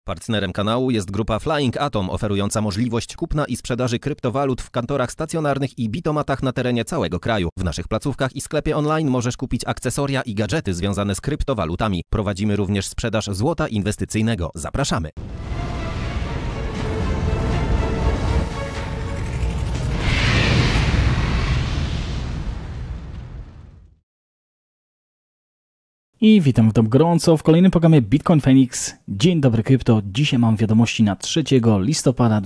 Partnerem kanału jest grupa Flying Atom, oferująca możliwość kupna i sprzedaży kryptowalut w kantorach stacjonarnych i bitomatach na terenie całego kraju. W naszych placówkach i sklepie online możesz kupić akcesoria i gadżety związane z kryptowalutami. Prowadzimy również sprzedaż złota inwestycyjnego. Zapraszamy! I witam gorąco w kolejnym programie Bitcoin Phoenix. Dzień dobry krypto. Dzisiaj mam wiadomości na 3 listopada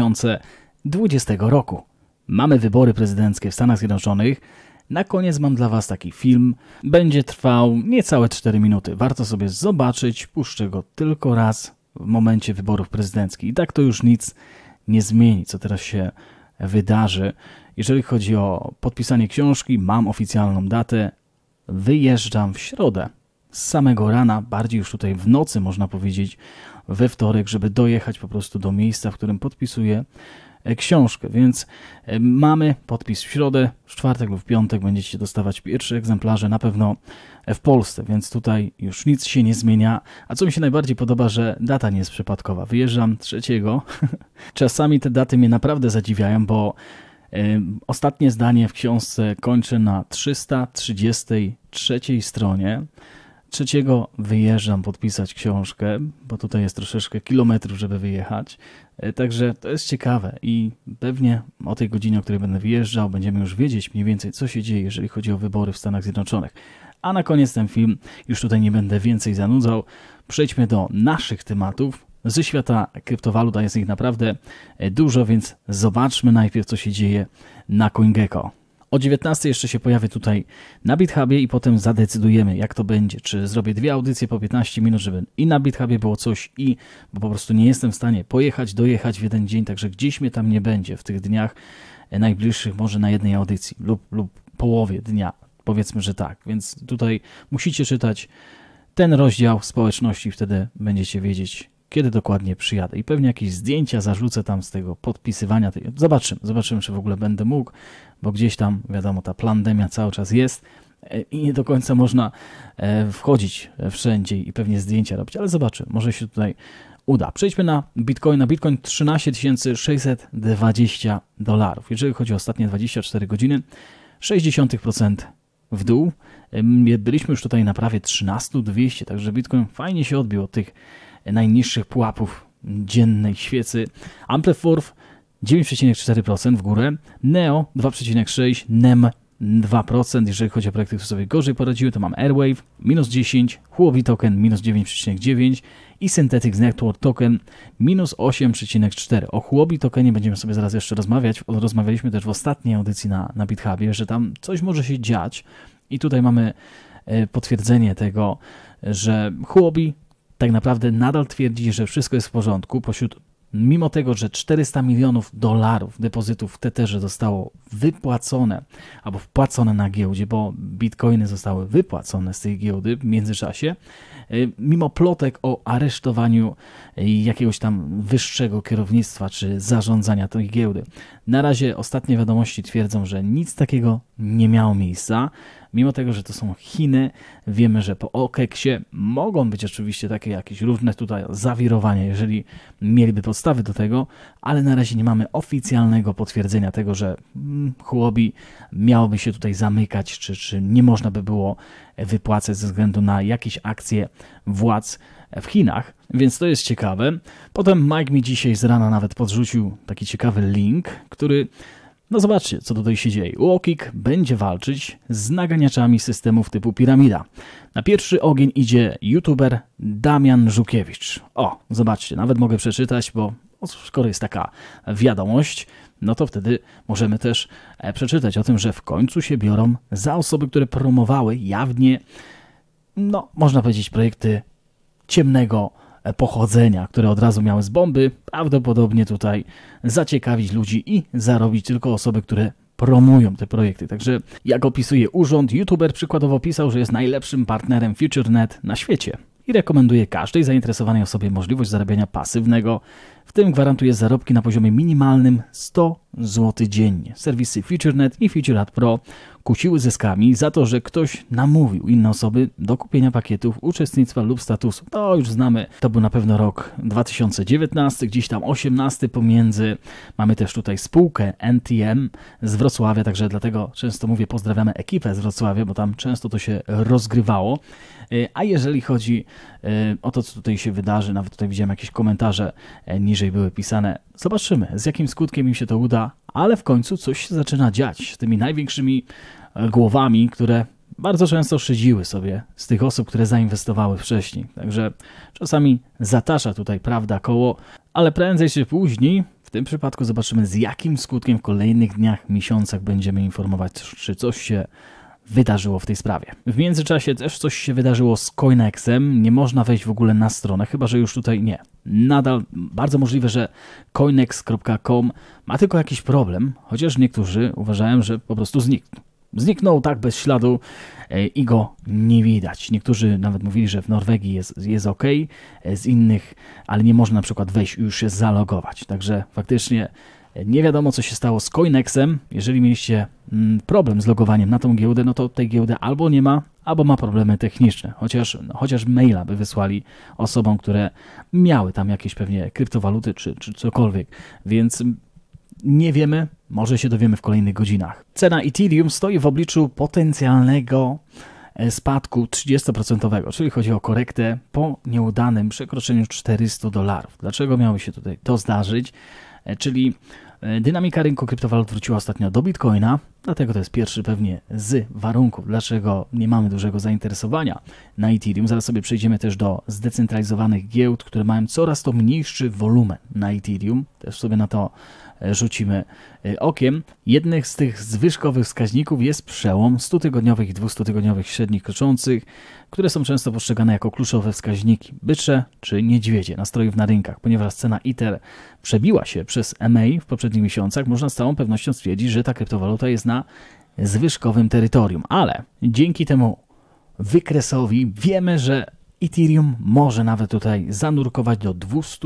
2020 roku. Mamy wybory prezydenckie w Stanach Zjednoczonych. Na koniec mam dla Was taki film. Będzie trwał niecałe 4 minuty. Warto sobie zobaczyć. Puszczę go tylko raz w momencie wyborów prezydenckich. I tak to już nic nie zmieni, co teraz się wydarzy. Jeżeli chodzi o podpisanie książki, mam oficjalną datę. Wyjeżdżam w środę. Z samego rana, bardziej już tutaj w nocy można powiedzieć, we wtorek, żeby dojechać po prostu do miejsca, w którym podpisuję książkę. Więc mamy podpis w środę, w czwartek lub w piątek będziecie dostawać pierwsze egzemplarze na pewno w Polsce, więc tutaj już nic się nie zmienia. A co mi się najbardziej podoba, że data nie jest przypadkowa. Wyjeżdżam 3. Czasami te daty mnie naprawdę zadziwiają, bo ostatnie zdanie w książce kończę na 333 stronie. 3 wyjeżdżam podpisać książkę, bo tutaj jest troszeczkę kilometrów, żeby wyjechać. Także to jest ciekawe i pewnie o tej godzinie, o której będę wyjeżdżał, będziemy już wiedzieć mniej więcej, co się dzieje, jeżeli chodzi o wybory w Stanach Zjednoczonych. A na koniec ten film, już tutaj nie będę więcej zanudzał, przejdźmy do naszych tematów. Ze świata kryptowalut, a jest ich naprawdę dużo, więc zobaczmy najpierw, co się dzieje na CoinGecko. O 19 jeszcze się pojawię tutaj na BitHubie i potem zadecydujemy, jak to będzie. Czy zrobię 2 audycje po 15 minut, żeby i na BitHubie było coś bo po prostu nie jestem w stanie dojechać w jeden dzień, także gdzieś mnie tam nie będzie w tych dniach najbliższych, może na jednej audycji lub połowie dnia, powiedzmy, że tak. Więc tutaj musicie czytać ten rozdział społeczności, wtedy będziecie wiedzieć, kiedy dokładnie przyjadę. I pewnie jakieś zdjęcia zarzucę tam z tego podpisywania. Zobaczymy, czy w ogóle będę mógł, bo gdzieś tam, wiadomo, ta pandemia cały czas jest i nie do końca można wchodzić wszędzie i pewnie zdjęcia robić, ale zobaczymy, może się tutaj uda. Przejdźmy na Bitcoina. Bitcoin 13 620 $. Jeżeli chodzi o ostatnie 24 godziny, 0,6% w dół. Byliśmy już tutaj na prawie 13 200, także Bitcoin fajnie się odbił od tych najniższych pułapów dziennej świecy. Amplify 9,4% w górę, Neo 2,6%, NEM 2%. Jeżeli chodzi o projekty, które sobie gorzej poradziły, to mam Airwave minus 10%, Huobi Token minus 9,9% i Synthetic Network Token minus 8,4%. O Huobi Tokenie będziemy sobie zaraz jeszcze rozmawiać. Rozmawialiśmy też w ostatniej audycji na BitHubie, że tam coś może się dziać i tutaj mamy potwierdzenie tego, że Huobi tak naprawdę nadal twierdzi, że wszystko jest w porządku. Mimo tego, że 400 milionów dolarów depozytów w Tetherze zostało wypłacone albo wpłacone na giełdzie, bo bitcoiny zostały wypłacone z tej giełdy w międzyczasie, mimo plotek o aresztowaniu jakiegoś tam wyższego kierownictwa czy zarządzania tej giełdy. Na razie ostatnie wiadomości twierdzą, że nic takiego nie miało miejsca. Mimo tego, że to są Chiny, wiemy, że po OKEX-ie mogą być oczywiście takie jakieś różne tutaj zawirowania, jeżeli mieliby podstawy do tego, ale na razie nie mamy oficjalnego potwierdzenia tego, że Huobi miałoby się tutaj zamykać, czy nie można by było wypłacać ze względu na jakieś akcje władz w Chinach, więc to jest ciekawe. Potem Mike mi dzisiaj z rana nawet podrzucił taki ciekawy link, który... No zobaczcie, co tutaj się dzieje. UOKiK będzie walczyć z naganiaczami systemów typu piramida. Na pierwszy ogień idzie youtuber Damian Żukiewicz. O, zobaczcie, nawet mogę przeczytać, bo skoro jest taka wiadomość, no to wtedy możemy też przeczytać o tym, że w końcu się biorą za osoby, które promowały jawnie, no można powiedzieć, projekty ciemnego pochodzenia, które od razu miały z bomby, prawdopodobnie tutaj zaciekawić ludzi i zarobić tylko osoby, które promują te projekty. Także jak opisuje urząd, youtuber przykładowo pisał, że jest najlepszym partnerem FutureNet na świecie i rekomenduje każdej zainteresowanej osobie możliwość zarabiania pasywnego w tym gwarantuje zarobki na poziomie minimalnym 100 zł dziennie. Serwisy FutureNet i FutureAd Pro kusiły zyskami za to, że ktoś namówił inne osoby do kupienia pakietów, uczestnictwa lub statusu. To już znamy, to był na pewno rok 2019, gdzieś tam 18 pomiędzy. Mamy też tutaj spółkę NTM z Wrocławia, także dlatego często mówię, pozdrawiamy ekipę z Wrocławia, bo tam często to się rozgrywało. A jeżeli chodzi o to, co tutaj się wydarzy, nawet tutaj widziałem jakieś komentarze niżej były pisane, zobaczymy, z jakim skutkiem im się to uda, ale w końcu coś się zaczyna dziać z tymi największymi głowami, które bardzo często szydziły sobie z tych osób, które zainwestowały wcześniej. Także czasami zatacza tutaj prawda koło, ale prędzej czy później w tym przypadku zobaczymy, z jakim skutkiem w kolejnych dniach, miesiącach będziemy informować, czy coś się wydarzyło w tej sprawie. W międzyczasie też coś się wydarzyło z Coinexem. Nie można wejść w ogóle na stronę, chyba że już tutaj nie. Nadal bardzo możliwe, że coinex.com ma tylko jakiś problem, chociaż niektórzy uważają, że po prostu zniknął. Zniknął tak bez śladu i go nie widać. Niektórzy nawet mówili, że w Norwegii jest ok, z innych, ale nie można na przykład wejść i już się zalogować. Także faktycznie nie wiadomo, co się stało z Coinexem. Jeżeli mieliście problem z logowaniem na tą giełdę, no to tej giełdy albo nie ma, albo ma problemy techniczne. Chociaż maila by wysłali osobom, które miały tam jakieś pewnie kryptowaluty czy cokolwiek. Więc nie wiemy, może się dowiemy w kolejnych godzinach. Cena Ethereum stoi w obliczu potencjalnego spadku 30%, czyli chodzi o korektę po nieudanym przekroczeniu $400. Dlaczego miało się tutaj to zdarzyć? Czyli dynamika rynku kryptowalut wróciła ostatnio do Bitcoina, dlatego to jest pierwszy pewnie z warunków, dlaczego nie mamy dużego zainteresowania na Ethereum. Zaraz sobie przejdziemy też do zdecentralizowanych giełd, które mają coraz to mniejszy wolumen na Ethereum. Też sobie na to rzucimy okiem. Jednym z tych zwyżkowych wskaźników jest przełom 100-tygodniowych i 200-tygodniowych średnich kroczących, które są często postrzegane jako kluczowe wskaźniki bycze czy niedźwiedzie nastrojów na rynkach. Ponieważ cena Ether przebiła się przez EMA w poprzednich miesiącach, można z całą pewnością stwierdzić, że ta kryptowaluta jest na zwyżkowym terytorium. Ale dzięki temu wykresowi wiemy, że Ethereum może nawet tutaj zanurkować do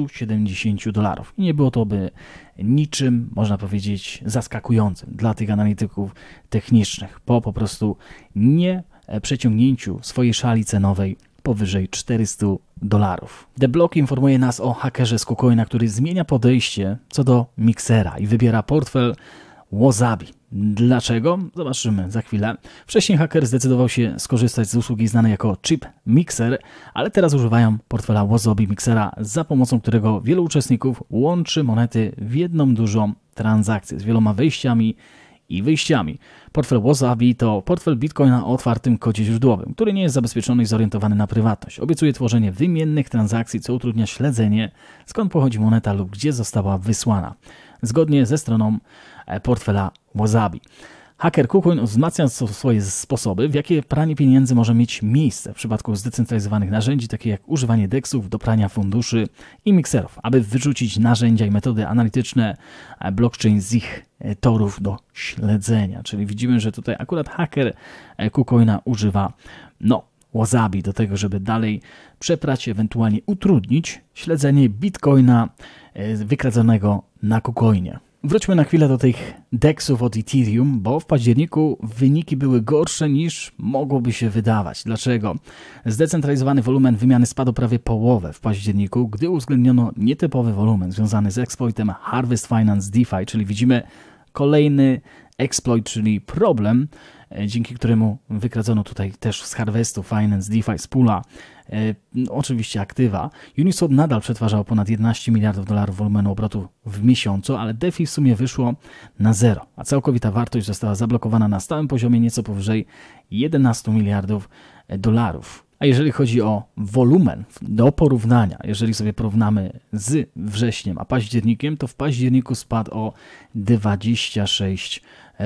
$270. I nie było to by niczym, można powiedzieć, zaskakującym dla tych analityków technicznych po prostu nie przeciągnięciu swojej szali cenowej powyżej $400. The Block informuje nas o hakerze z KuCoina, który zmienia podejście co do Mixera i wybiera portfel Wasabi. Dlaczego? Zobaczymy za chwilę. Wcześniej haker zdecydował się skorzystać z usługi znanej jako Chip Mixer, ale teraz używają portfela Wasabi Mixera, za pomocą którego wielu uczestników łączy monety w jedną dużą transakcję z wieloma wejściami i wyjściami. Portfel Wasabi to portfel Bitcoina o otwartym kodzie źródłowym, który nie jest zabezpieczony i zorientowany na prywatność. Obiecuje tworzenie wymiennych transakcji, co utrudnia śledzenie, skąd pochodzi moneta lub gdzie została wysłana. Zgodnie ze stroną portfela Wasabi. Haker KuCoin wzmacnia swoje sposoby, w jakie pranie pieniędzy może mieć miejsce w przypadku zdecentralizowanych narzędzi, takie jak używanie DEX-ów do prania funduszy i mikserów, aby wyrzucić narzędzia i metody analityczne blockchain z ich torów do śledzenia. Czyli widzimy, że tutaj akurat haker KuCoina używa Wasabi do tego, żeby dalej przeprać, ewentualnie utrudnić śledzenie Bitcoina wykradzionego na KuCoinie. Wróćmy na chwilę do tych DEX-ów od Ethereum, bo w październiku wyniki były gorsze niż mogłoby się wydawać. Dlaczego? Zdecentralizowany wolumen wymiany spadł prawie połowę w październiku, gdy uwzględniono nietypowy wolumen związany z exploitem Harvest Finance DeFi, czyli widzimy kolejny exploit, czyli problem, dzięki któremu wykradzono tutaj też z Harvestu Finance DeFi z poola oczywiście aktywa. Uniswap nadal przetwarzał ponad $11 miliardów wolumenu obrotu w miesiącu, ale DeFi w sumie wyszło na zero, a całkowita wartość została zablokowana na stałym poziomie nieco powyżej $11 miliardów. A jeżeli chodzi o wolumen do porównania, jeżeli sobie porównamy z wrześniem a październikiem, to w październiku spadł o 26%.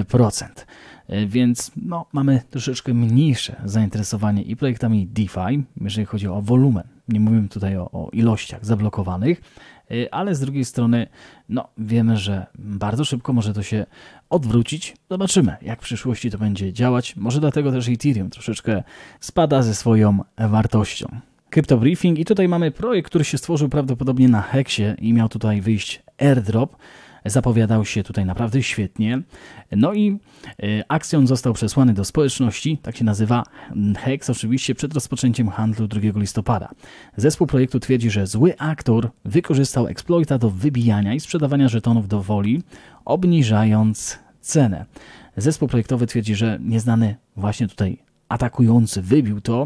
Więc mamy troszeczkę mniejsze zainteresowanie i projektami DeFi, jeżeli chodzi o wolumen. Nie mówimy tutaj o ilościach zablokowanych, ale z drugiej strony wiemy, że bardzo szybko może to się odwrócić. Zobaczymy, jak w przyszłości to będzie działać. Może dlatego też Ethereum troszeczkę spada ze swoją wartością. Crypto Briefing i tutaj mamy projekt, który się stworzył prawdopodobnie na Hexie i miał tutaj wyjść airdrop. Zapowiadał się tutaj naprawdę świetnie. No i Axion został przesłany do społeczności, tak się nazywa Hex, oczywiście przed rozpoczęciem handlu 2 listopada. Zespół projektu twierdzi, że zły aktor wykorzystał exploita do wybijania i sprzedawania żetonów do woli, obniżając cenę. Zespół projektowy twierdzi, że nieznany właśnie tutaj atakujący wybił to.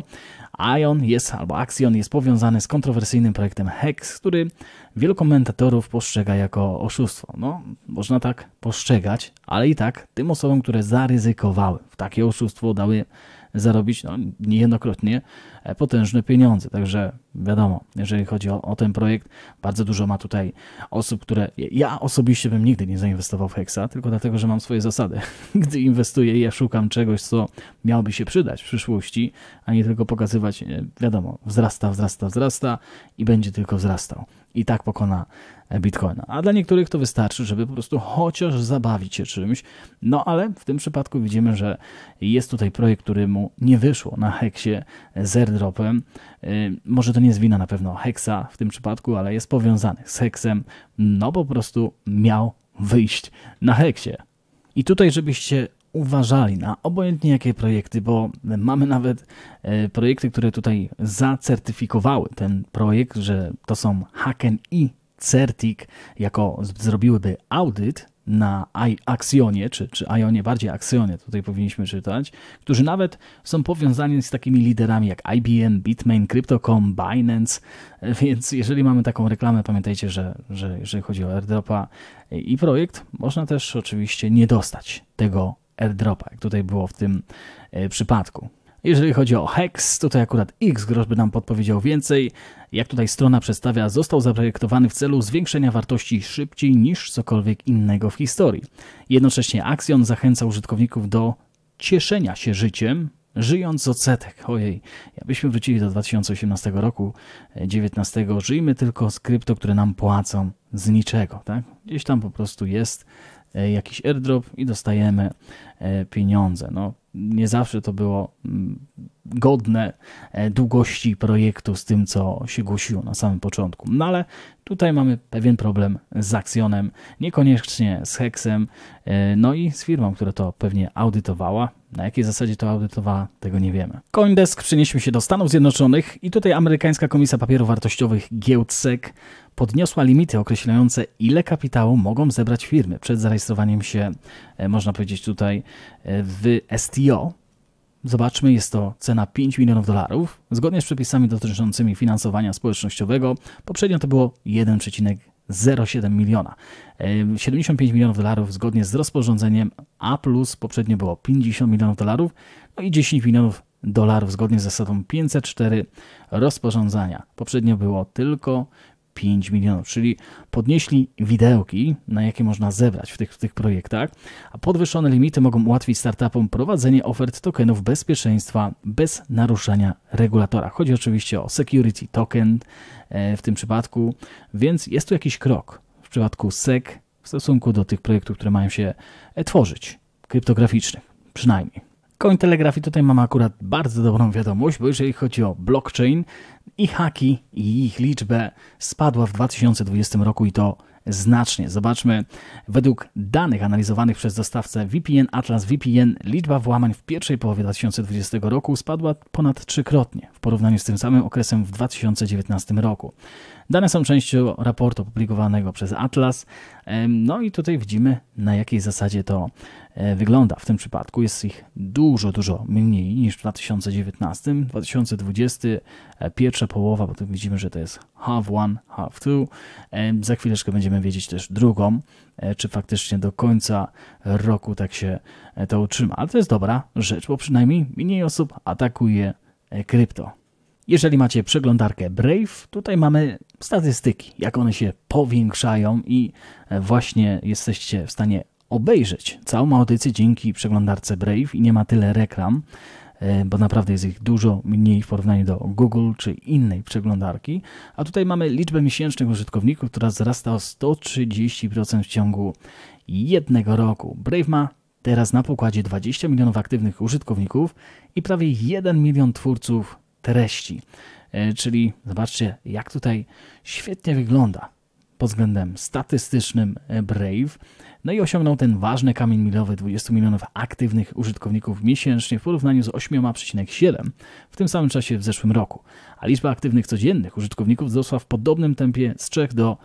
Axion jest powiązany z kontrowersyjnym projektem Hex, który wielu komentatorów postrzega jako oszustwo. No, można tak postrzegać, ale i tak tym osobom, które zaryzykowały w takie oszustwo, dały zarobić niejednokrotnie potężne pieniądze. Także wiadomo, jeżeli chodzi o ten projekt, bardzo dużo ma tutaj osób, które... Ja osobiście bym nigdy nie zainwestował w Hexa, tylko dlatego, że mam swoje zasady. Gdy inwestuję, ja szukam czegoś, co miałoby się przydać w przyszłości, a nie tylko pokazywać, wiadomo, wzrasta i będzie tylko wzrastał. I tak pokona Bitcoina. A dla niektórych to wystarczy, żeby po prostu chociaż zabawić się czymś. No ale w tym przypadku widzimy, że jest tutaj projekt, któremu nie wyszło na Hexie z airdropem. Może to nie jest wina na pewno Hexa w tym przypadku, ale jest powiązany z Hexem. No po prostu miał wyjść na Hexie. I tutaj, żebyście uważali na obojętnie jakie projekty, bo mamy nawet projekty, które tutaj zacertyfikowały ten projekt, że to są Hacken i Certic, jako zrobiłyby audyt na Axionie, czy Ionie, bardziej Axionie, tutaj powinniśmy czytać, którzy nawet są powiązani z takimi liderami jak IBM, Bitmain, Crypto.com, Binance, więc jeżeli mamy taką reklamę, pamiętajcie, że jeżeli chodzi o airdropa i projekt, można też oczywiście nie dostać tego airdropa, jak tutaj było w tym przypadku. Jeżeli chodzi o Hex, tutaj akurat Xgrosz by nam podpowiedział więcej. Jak tutaj strona przedstawia, został zaprojektowany w celu zwiększenia wartości szybciej niż cokolwiek innego w historii. Jednocześnie Axion zachęca użytkowników do cieszenia się życiem, żyjąc z odsetek. Ojej, jakbyśmy wrócili do 2018 roku, 2019, żyjmy tylko z krypto, które nam płacą z niczego. Tak? Gdzieś tam po prostu jest jakiś airdrop i dostajemy pieniądze. No, nie zawsze to było godne długości projektu z tym, co się głosiło na samym początku. No ale tutaj mamy pewien problem z Axionem, niekoniecznie z Hexem, no i z firmą, która to pewnie audytowała. Na jakiej zasadzie to audytowała, tego nie wiemy. CoinDesk, przenieśmy się do Stanów Zjednoczonych i tutaj amerykańska Komisja Papierów Wartościowych giełd SEC podniosła limity określające, ile kapitału mogą zebrać firmy przed zarejestrowaniem się, można powiedzieć tutaj, w STO. Zobaczmy, jest to cena $5 milionów. Zgodnie z przepisami dotyczącymi finansowania społecznościowego, poprzednio to było 1,07 miliona. 75 milionów dolarów zgodnie z rozporządzeniem A+, poprzednio było 50 milionów dolarów, no i 10 milionów dolarów zgodnie z zasadą 504 rozporządzenia. Poprzednio było tylko 5 milionów, czyli podnieśli widełki, na jakie można zebrać w tych projektach, a podwyższone limity mogą ułatwić startupom prowadzenie ofert tokenów bezpieczeństwa bez naruszania regulatora. Chodzi oczywiście o security token w tym przypadku, więc jest tu jakiś krok w przypadku SEC w stosunku do tych projektów, które mają się tworzyć, kryptograficznych przynajmniej. Cointelegraph, i tutaj mamy akurat bardzo dobrą wiadomość, bo jeżeli chodzi o blockchain, i haki i ich liczbę spadła w 2020 roku i to znacznie. Zobaczmy, według danych analizowanych przez dostawcę VPN Atlas VPN, liczba włamań w pierwszej połowie 2020 roku spadła ponad 3-krotnie w porównaniu z tym samym okresem w 2019 roku. Dane są częścią raportu opublikowanego przez Atlas. No i tutaj widzimy, na jakiej zasadzie to wygląda. W tym przypadku jest ich dużo mniej niż w 2019. 2020 pierwsza połowa, bo tu widzimy, że to jest half one, half two. Za chwileczkę będziemy wiedzieć też drugą, czy faktycznie do końca roku tak się to utrzyma. Ale to jest dobra rzecz, bo przynajmniej mniej osób atakuje krypto. Jeżeli macie przeglądarkę Brave, tutaj mamy statystyki, jak one się powiększają i właśnie jesteście w stanie obejrzeć całą audycję dzięki przeglądarce Brave i nie ma tyle reklam, bo naprawdę jest ich dużo mniej w porównaniu do Google czy innej przeglądarki. A tutaj mamy liczbę miesięcznych użytkowników, która wzrasta o 130% w ciągu jednego roku. Brave ma teraz na pokładzie 20 milionów aktywnych użytkowników i prawie 1 milion twórców treści. czyli zobaczcie, jak tutaj świetnie wygląda pod względem statystycznym Brave. No i osiągnął ten ważny kamień milowy 20 milionów aktywnych użytkowników miesięcznie w porównaniu z 8,7 w tym samym czasie w zeszłym roku. A liczba aktywnych codziennych użytkowników wzrosła w podobnym tempie z 3 do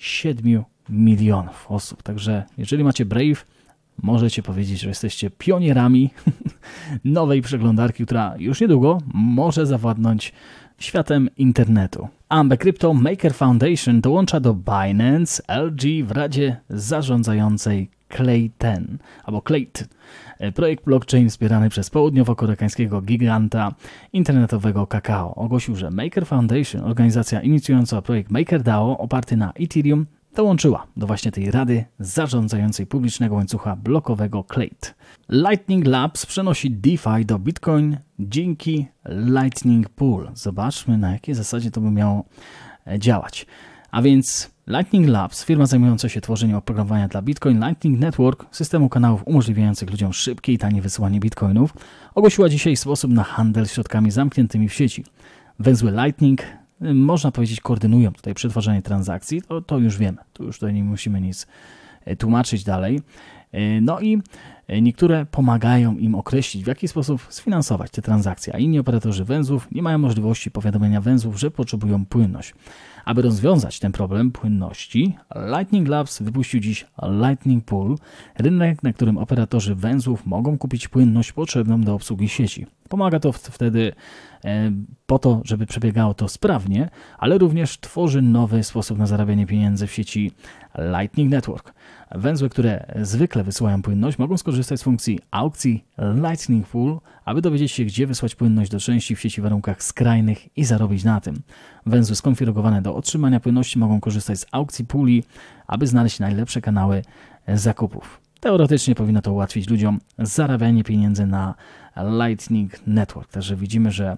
7 milionów osób. Także jeżeli macie Brave, możecie powiedzieć, że jesteście pionierami nowej przeglądarki, która już niedługo może zawładnąć światem internetu. Amber Crypto Maker Foundation dołącza do Binance LG w radzie zarządzającej Clayton, albo Clayton. Projekt blockchain wspierany przez południowo-koreańskiego giganta internetowego kakao ogłosił, że Maker Foundation, organizacja inicjująca projekt MakerDAO oparty na Ethereum, dołączyła do właśnie tej rady zarządzającej publicznego łańcucha blokowego Clayton. Lightning Labs przenosi DeFi do Bitcoin dzięki Lightning Pool. Zobaczmy, na jakiej zasadzie to by miało działać. A więc Lightning Labs, firma zajmująca się tworzeniem oprogramowania dla Bitcoin Lightning Network, systemu kanałów umożliwiających ludziom szybkie i tanie wysyłanie bitcoinów, ogłosiła dzisiaj sposób na handel środkami zamkniętymi w sieci. Węzły Lightning, można powiedzieć, koordynują tutaj przetwarzanie transakcji, to już wiemy, tu już tutaj nie musimy nic tłumaczyć dalej. No i niektóre pomagają im określić, w jaki sposób sfinansować te transakcje, a inni operatorzy węzłów nie mają możliwości powiadomienia węzłów, że potrzebują płynność. Aby rozwiązać ten problem płynności, Lightning Labs wypuścił dziś Lightning Pool, rynek, na którym operatorzy węzłów mogą kupić płynność potrzebną do obsługi sieci. Pomaga to wtedy po to, żeby przebiegało to sprawnie, ale również tworzy nowy sposób na zarabianie pieniędzy w sieci Lightning Network. Węzły, które zwykle wysyłają płynność, mogą skorzystać z funkcji aukcji Lightning Pool, aby dowiedzieć się, gdzie wysłać płynność do części w sieci w warunkach skrajnych i zarobić na tym. Węzły skonfigurowane do otrzymania płynności mogą korzystać z aukcji puli, aby znaleźć najlepsze kanały zakupów. Teoretycznie powinno to ułatwić ludziom zarabianie pieniędzy na Lightning Network. Także widzimy, że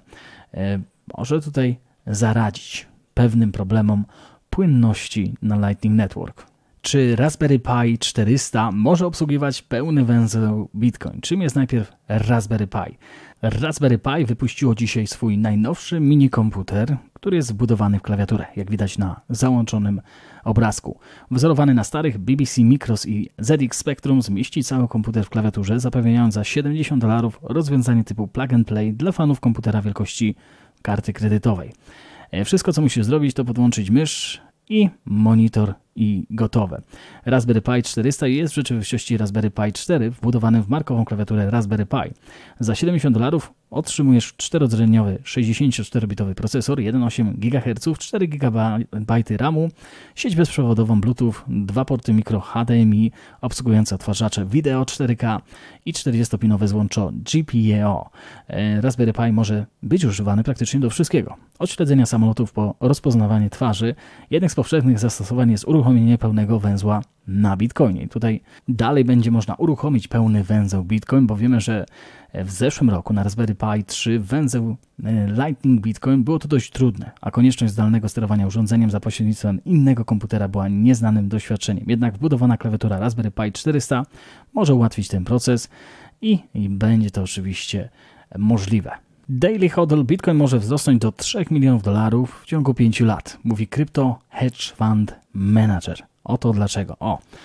może tutaj zaradzić pewnym problemom płynności na Lightning Network. Czy Raspberry Pi 400 może obsługiwać pełny węzeł Bitcoin? Czym jest najpierw Raspberry Pi? Raspberry Pi wypuściło dzisiaj swój najnowszy minikomputer, który jest wbudowany w klawiaturę, jak widać na załączonym obrazku. Wzorowany na starych BBC Micros i ZX Spectrum zmieści cały komputer w klawiaturze, zapewniając za $70 rozwiązanie typu plug and play dla fanów komputera wielkości karty kredytowej. Wszystko, co musisz zrobić, to podłączyć mysz i monitor i gotowe. Raspberry Pi 400 jest w rzeczywistości Raspberry Pi 4 wbudowany w markową klawiaturę Raspberry Pi. Za $70 otrzymujesz 4-rdzeniowy 64-bitowy procesor, 1,8 GHz, 4 GB RAMu, sieć bezprzewodową Bluetooth, 2 porty micro HDMI obsługujące odtwarzacze wideo 4K i 40-pinowe złączo GPIO. Raspberry Pi może być używany praktycznie do wszystkiego. Od śledzenia samolotów po rozpoznawanie twarzy. Jednym z powszechnych zastosowań jest uruchomienie pełnego węzła na Bitcoinie. Tutaj dalej będzie można uruchomić pełny węzeł Bitcoin, bo wiemy, że w zeszłym roku na Raspberry Pi 3 węzeł Lightning Bitcoin było to dość trudne, a konieczność zdalnego sterowania urządzeniem za pośrednictwem innego komputera była nieznanym doświadczeniem. Jednak wbudowana klawiatura Raspberry Pi 400 może ułatwić ten proces i będzie to oczywiście możliwe. Daily hodl Bitcoin może wzrosnąć do $3 milionów w ciągu 5 lat, mówi Crypto Hedge Fund Manager. Oto dlaczego.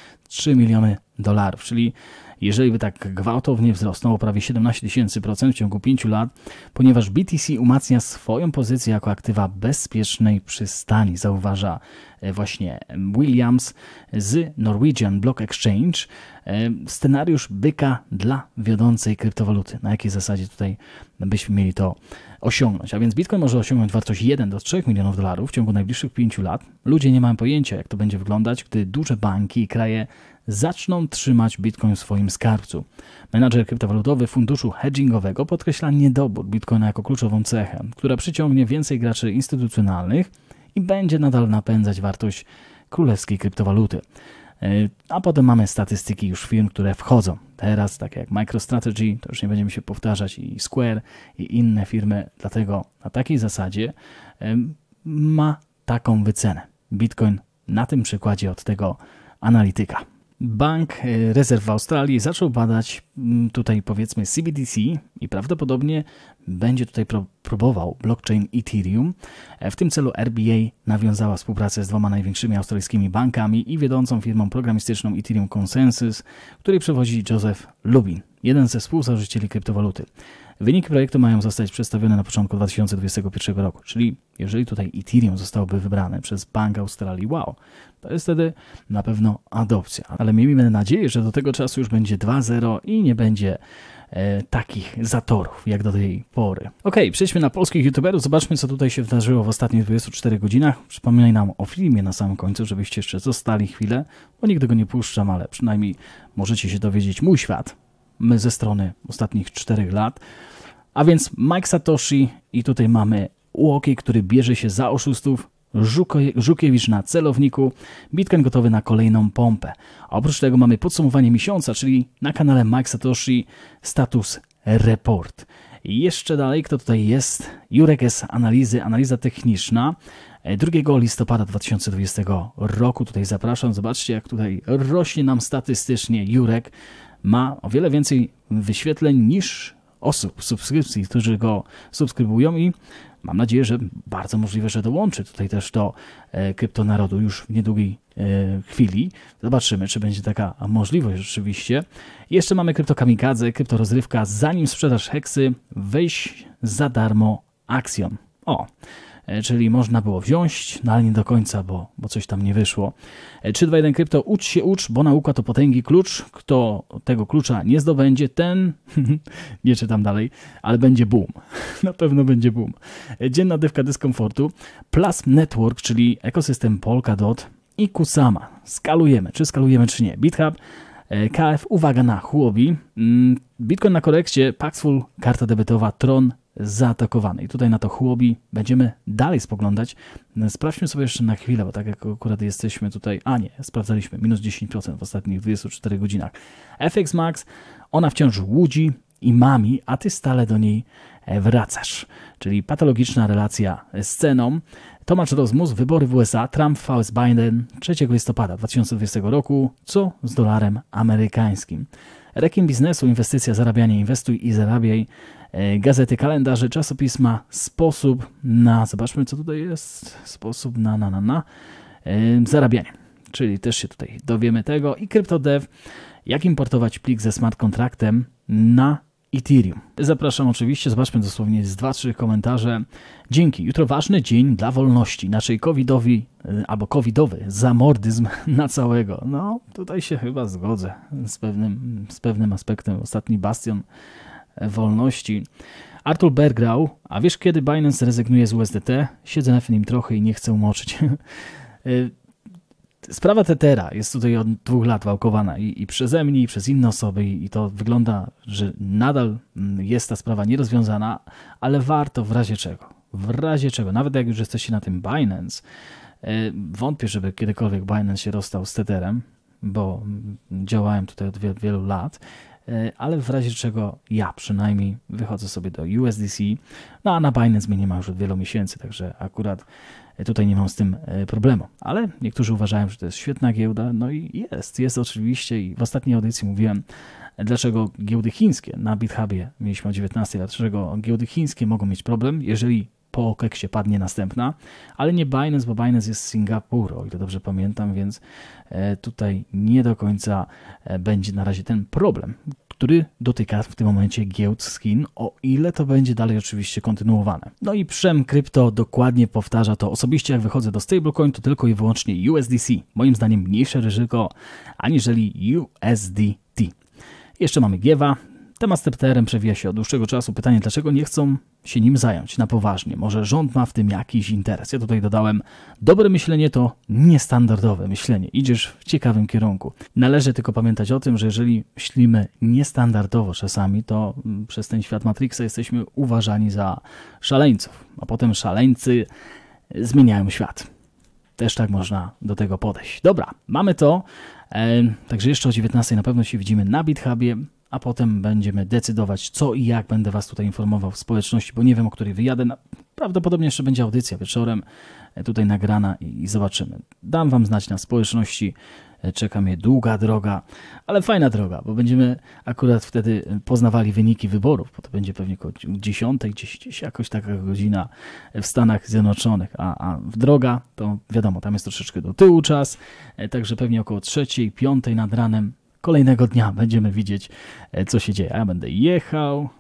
3 miliony dolarów, czyli jeżeli by tak gwałtownie wzrosnął o prawie 17% w ciągu 5 lat, ponieważ BTC umacnia swoją pozycję jako aktywa bezpiecznej przystani, zauważa właśnie Williams z Norwegian Block Exchange. Scenariusz byka dla wiodącej kryptowaluty. Na jakiej zasadzie tutaj byśmy mieli to osiągnąć? A więc Bitcoin może osiągnąć wartość 1 do 3 milionów dolarów w ciągu najbliższych 5 lat. Ludzie nie mają pojęcia, jak to będzie wyglądać, gdy duże banki i kraje zaczną trzymać Bitcoin w swoim skarbcu. Menadżer kryptowalutowy funduszu hedgingowego podkreśla niedobór Bitcoina jako kluczową cechę, która przyciągnie więcej graczy instytucjonalnych i będzie nadal napędzać wartość królewskiej kryptowaluty. A potem mamy statystyki już firm, które wchodzą. Teraz, tak jak MicroStrategy, to już nie będziemy się powtarzać, i Square i inne firmy, dlatego na takiej zasadzie ma taką wycenę. Bitcoin na tym przykładzie od tego analityka. Bank Rezerw w Australii zaczął badać tutaj powiedzmy CBDC i prawdopodobnie będzie tutaj próbował blockchain Ethereum. W tym celu RBA nawiązała współpracę z 2 największymi australijskimi bankami i wiodącą firmą programistyczną Ethereum Consensus, której przewodzi Joseph Lubin, jeden ze współzałożycieli kryptowaluty. Wyniki projektu mają zostać przedstawione na początku 2021 roku, czyli jeżeli tutaj Ethereum zostałoby wybrane przez Bank Australii, wow, to jest wtedy na pewno adopcja. Ale miejmy nadzieję, że do tego czasu już będzie 2.0 i nie będzie takich zatorów jak do tej pory. Okej, przejdźmy na polskich youtuberów, zobaczmy co tutaj się wydarzyło w ostatnich 24 godzinach. Przypominaj nam o filmie na samym końcu, żebyście jeszcze zostali chwilę, bo nigdy go nie puszczam, ale przynajmniej możecie się dowiedzieć mój świat. My ze strony ostatnich 4 lat. A więc Mike Satoshi i tutaj mamy Łoki, który bierze się za oszustów, Żukiewicz na celowniku, Bitcoin gotowy na kolejną pompę. A oprócz tego mamy podsumowanie miesiąca, czyli na kanale Mike Satoshi status report. I jeszcze dalej, kto tutaj jest? Jurek S. Analiza techniczna 2 listopada 2020 roku. Tutaj zapraszam, zobaczcie jak tutaj rośnie nam statystycznie Jurek. Ma o wiele więcej wyświetleń niż osób, subskrypcji, którzy go subskrybują i mam nadzieję, że bardzo możliwe, że dołączy tutaj też do kryptonarodu już w niedługiej chwili. Zobaczymy, czy będzie taka możliwość rzeczywiście. Jeszcze mamy kryptokamikadze, kryptorozrywka, zanim sprzedasz heksy, weź za darmo Axion. Czyli można było wziąć, no ale nie do końca, bo coś tam nie wyszło. 321 Krypto, ucz, bo nauka to potęgi klucz. Kto tego klucza nie zdobędzie, ten, nie czytam dalej, ale będzie boom. Na pewno będzie boom. Dzienna dywka dyskomfortu, Plasm Network, czyli ekosystem Polkadot i Kusama. Skalujemy, czy nie. BitHub, KF, uwaga na Huobi, Bitcoin na korekcie, Paxful, karta debetowa, Tron, zaatakowany. I tutaj na to Huobi będziemy dalej spoglądać. Sprawdźmy sobie jeszcze na chwilę, bo tak jak akurat jesteśmy tutaj, sprawdzaliśmy, minus 10% w ostatnich 24 godzinach. FX Max, ona wciąż łudzi i mami, a ty stale do niej wracasz. Czyli patologiczna relacja z ceną. Tomasz Rozmus, wybory w USA, Trump vs Biden 3 listopada 2020 roku, co z dolarem amerykańskim. Rekin biznesu, inwestycja, zarabianie, inwestuj i zarabiaj. Gazety, kalendarze, czasopisma, sposób na, zobaczmy co tutaj jest, sposób na zarabianie. Czyli też się tutaj dowiemy tego. I CryptoDev, jak importować plik ze smart kontraktem na Ethereum. Zapraszam oczywiście, zobaczmy dosłownie z 2-3 komentarze. Dzięki, jutro ważny dzień dla wolności, inaczej covidowy zamordyzm na całego. No, tutaj się chyba zgodzę z pewnym aspektem. Ostatni bastion wolności. Artur Bergrau, a wiesz kiedy Binance rezygnuje z USDT? Siedzę na nim trochę i nie chcę umoczyć. Sprawa Tethera jest tutaj od 2 lat wałkowana i przeze mnie, i przez inne osoby i to wygląda, że nadal jest ta sprawa nierozwiązana, ale warto w razie czego, nawet jak już jesteście na tym Binance, wątpię, żeby kiedykolwiek Binance się rozstał z Tetherem, bo działałem tutaj od wielu lat, ale w razie czego ja przynajmniej wychodzę sobie do USDC, no a na Binance mnie nie ma już od wielu miesięcy, także akurat tutaj nie mam z tym problemu, ale niektórzy uważają, że to jest świetna giełda, no i jest oczywiście i w ostatniej audycji mówiłem, dlaczego giełdy chińskie na BitHubie mieliśmy o 19, dlaczego giełdy chińskie mogą mieć problem, jeżeli po OKEX-ie padnie następna, ale nie Binance, bo Binance jest z Singapuru, o ile dobrze pamiętam, więc tutaj nie do końca będzie na razie ten problem, który dotyka w tym momencie giełd z Chin, o ile to będzie dalej oczywiście kontynuowane. No i Przem Krypto dokładnie powtarza to. Osobiście jak wychodzę do stablecoin, to tylko i wyłącznie USDC. Moim zdaniem mniejsze ryzyko aniżeli USDT. Jeszcze mamy Giewa. Temat z Tetherem przewija się od dłuższego czasu. Pytanie, dlaczego nie chcą się nim zająć na poważnie? Może rząd ma w tym jakiś interes? Ja tutaj dodałem, dobre myślenie to niestandardowe myślenie. Idziesz w ciekawym kierunku. Należy tylko pamiętać o tym, że jeżeli myślimy niestandardowo czasami, to przez ten świat Matrixa jesteśmy uważani za szaleńców. A potem szaleńcy zmieniają świat. Też tak można do tego podejść. Dobra, mamy to. Także jeszcze o 19 na pewno się widzimy na BitHubie. A potem będziemy decydować, co i jak będę Was tutaj informował w społeczności, bo nie wiem, o której wyjadę. Prawdopodobnie jeszcze będzie audycja wieczorem tutaj nagrana i zobaczymy. Dam Wam znać na społeczności, czeka mnie długa droga, ale fajna droga, bo będziemy akurat wtedy poznawali wyniki wyborów, bo to będzie pewnie około 10, gdzieś jakoś taka godzina w Stanach Zjednoczonych, a droga to wiadomo, tam jest troszeczkę do tyłu czas, także pewnie około 3, 5 nad ranem kolejnego dnia będziemy widzieć, co się dzieje. A ja będę jechał.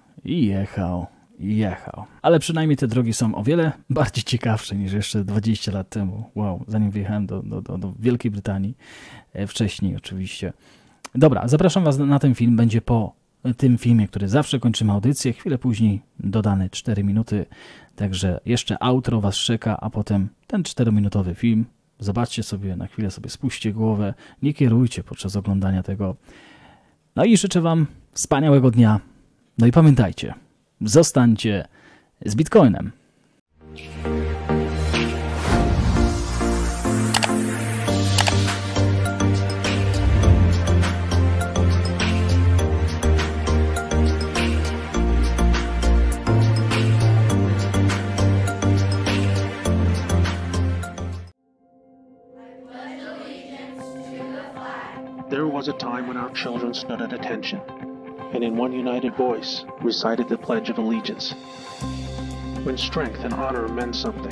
Ale przynajmniej te drogi są o wiele bardziej ciekawsze niż jeszcze 20 lat temu. Wow, zanim wyjechałem do Wielkiej Brytanii. Wcześniej oczywiście. Dobra, zapraszam Was na ten film. Będzie po tym filmie, który zawsze kończymy audycję. Chwilę później dodane 4 minuty. Także jeszcze outro Was czeka, a potem ten 4-minutowy film. Zobaczcie sobie, na chwilę sobie spuśćcie głowę. Nie kierujcie podczas oglądania tego. No i życzę Wam wspaniałego dnia. No i pamiętajcie, zostańcie z Bitcoinem. There was a time when our children stood at attention, and in one united voice recited the Pledge of Allegiance. When strength and honor meant something.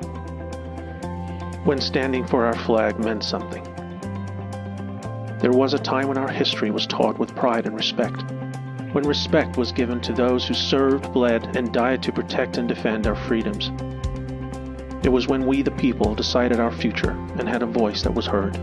When standing for our flag meant something. There was a time when our history was taught with pride and respect. When respect was given to those who served, bled, and died to protect and defend our freedoms. It was when we, the people, decided our future and had a voice that was heard.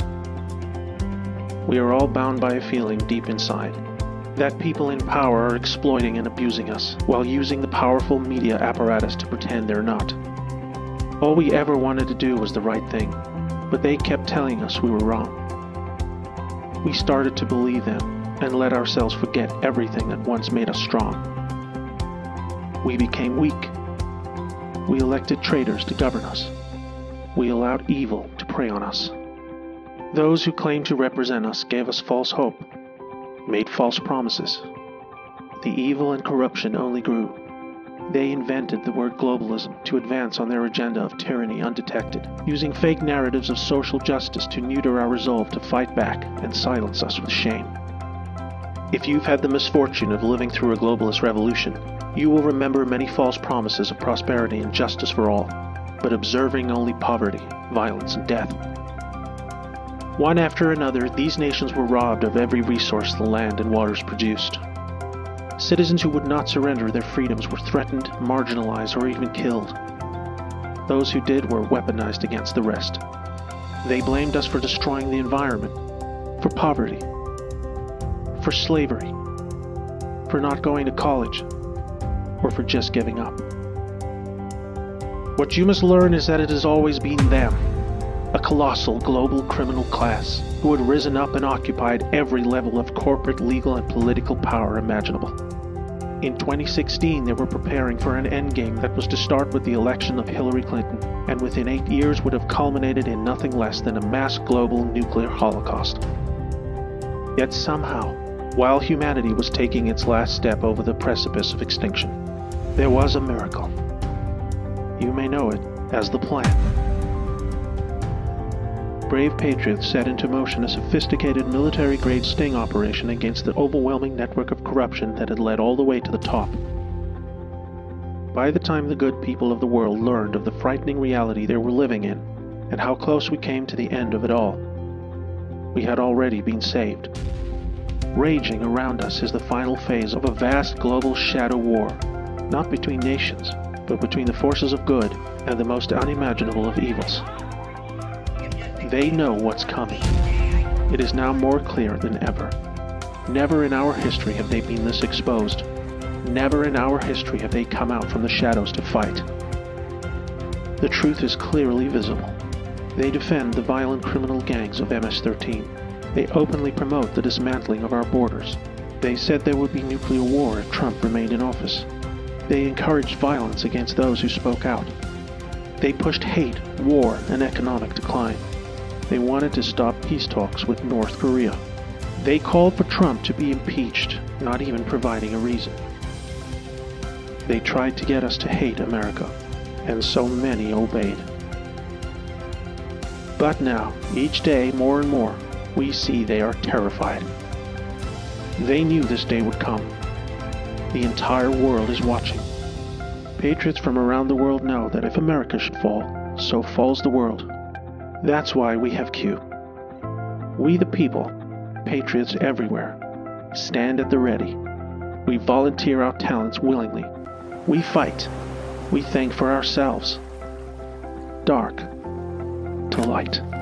We are all bound by a feeling deep inside that people in power are exploiting and abusing us while using the powerful media apparatus to pretend they're not. All we ever wanted to do was the right thing, but they kept telling us we were wrong. We started to believe them and let ourselves forget everything that once made us strong. We became weak. We elected traitors to govern us. We allowed evil to prey on us. Those who claimed to represent us gave us false hope, made false promises. The evil and corruption only grew. They invented the word globalism to advance on their agenda of tyranny undetected, using fake narratives of social justice to neuter our resolve to fight back and silence us with shame. If you've had the misfortune of living through a globalist revolution, you will remember many false promises of prosperity and justice for all, but observing only poverty, violence, and death. One after another, these nations were robbed of every resource the land and waters produced. Citizens who would not surrender their freedoms were threatened, marginalized, or even killed. Those who did were weaponized against the rest. They blamed us for destroying the environment, for poverty, for slavery, for not going to college, or for just giving up. What you must learn is that it has always been them, a colossal global criminal class who had risen up and occupied every level of corporate, legal, and political power imaginable. In 2016, they were preparing for an endgame that was to start with the election of Hillary Clinton, and within 8 years would have culminated in nothing less than a mass global nuclear holocaust. Yet somehow, while humanity was taking its last step over the precipice of extinction, there was a miracle. You may know it as the plan. Brave patriots set into motion a sophisticated military-grade sting operation against the overwhelming network of corruption that had led all the way to the top. By the time the good people of the world learned of the frightening reality they were living in, and how close we came to the end of it all, we had already been saved. Raging around us is the final phase of a vast global shadow war, not between nations, but between the forces of good and the most unimaginable of evils. They know what's coming. It is now more clear than ever. Never in our history have they been this exposed. Never in our history have they come out from the shadows to fight. The truth is clearly visible. They defend the violent criminal gangs of MS-13. They openly promote the dismantling of our borders. They said there would be nuclear war if Trump remained in office. They encouraged violence against those who spoke out. They pushed hate, war, and economic decline. They wanted to stop peace talks with North Korea. They called for Trump to be impeached, not even providing a reason. They tried to get us to hate America, and so many obeyed. But now, each day more and more, we see they are terrified. They knew this day would come. The entire world is watching. Patriots from around the world know that if America should fall, so falls the world. That's why we have Q. We the people, patriots everywhere, stand at the ready. We volunteer our talents willingly. We fight. We think for ourselves. Dark to light.